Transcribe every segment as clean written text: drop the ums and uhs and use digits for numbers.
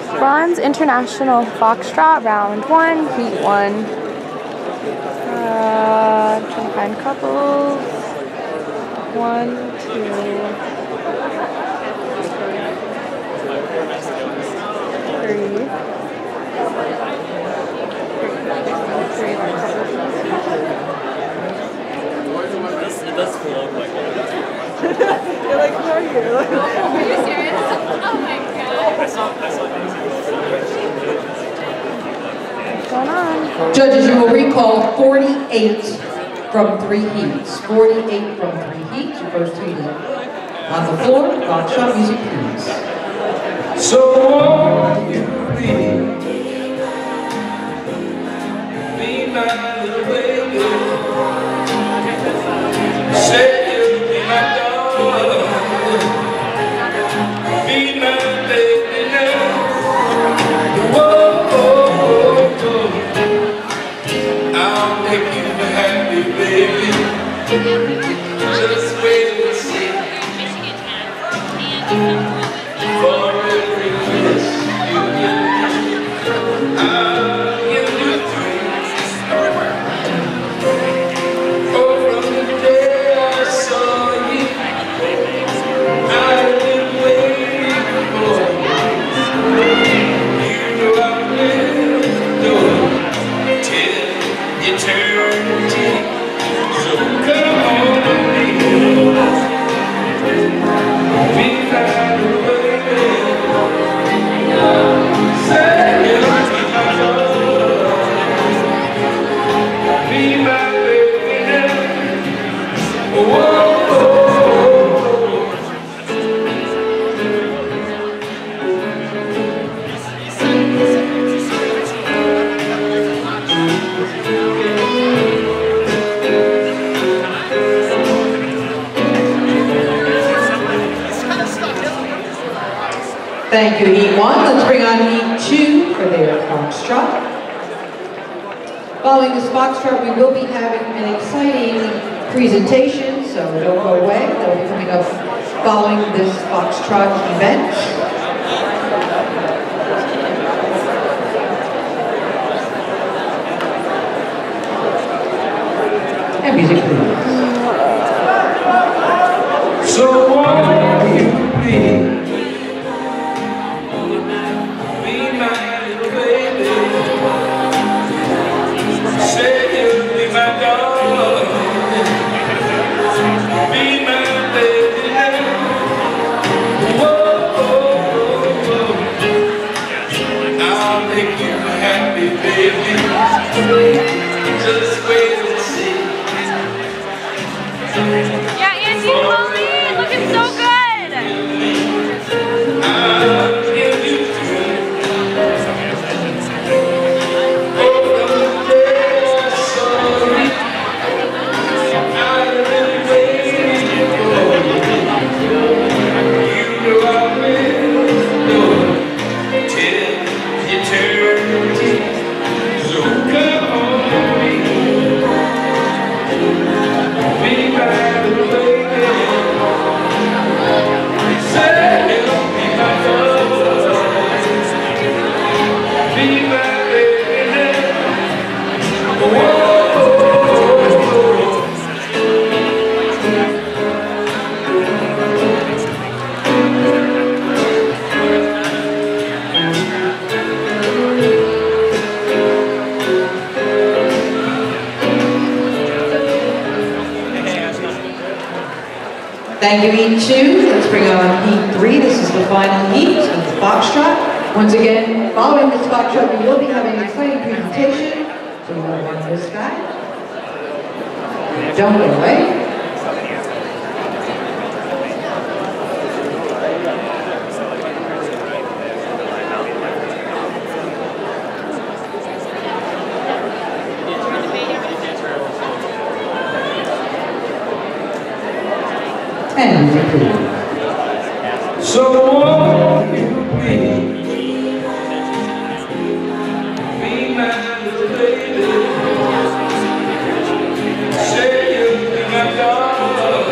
Bronze International Foxtrot, round 1, heat 1. Trying to find couples. 1, 2, 3. It does flow like that. You're like, who are you? Are you serious? Oh my god. I saw What's going on? Judges, you will recall 48 from 3 heats. 48 from 3 heats. Your first heat is on the floor. Foxtrot music, please. So won't you be my little baby? Say you'll be my daughter. Be my baby now. Whoa, I'll make you happy, baby. Just wait and see. For every kiss you give, I'll give you 3. Oh, from the day I saw you, I've been waiting for you. You know I will do it till eternity. So come on with me. Be my little baby. Say you'll be my daughter. Be my baby now. Whoa. Thank you, Heat 1. Let's bring on Heat 2 for their Foxtrot. Following this Foxtrot, we will be having an exciting presentation, so don't go away. They'll be coming up following this Foxtrot event. And music, please. So won't you please be my little baby? Say you'll be my daughter. Be my baby now. Whoa, I'll make you happy, baby. Just wait and see. Yeah, Auntie Chloe, looking so good. I'll give you 3. Oh, from the day I saw you, I've been waiting for you. You know I will do it till eternity. So come on with me. Be my little baby. Say you'll be my daughter. Be my baby now. Whoa. Thank you, Heat 2. Let's bring on Heat 3. This is the final heat of the Foxtrot. Once again, following this Foxtrot, we will be having an exciting presentation. So you want to run this guy. Don't go away. And music, please. So won't you please be my little baby? Say you'll be my daughter.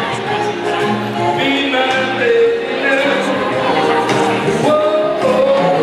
Be my baby now. Whoa.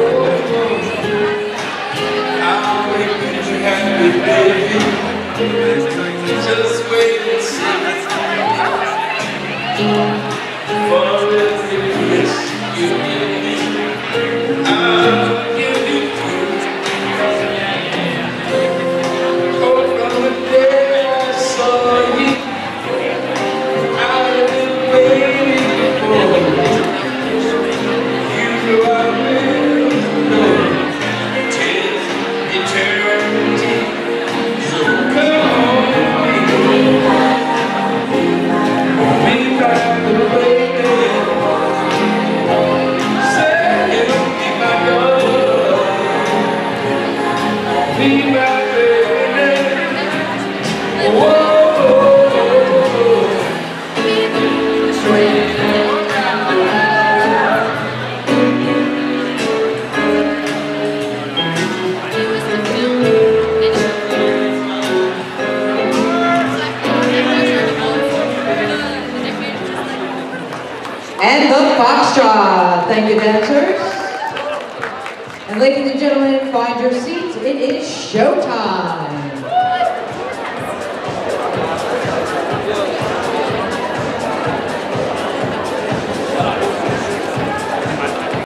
the Foxtrot. Thank you, dancers. And ladies and gentlemen, find your seats. It is showtime.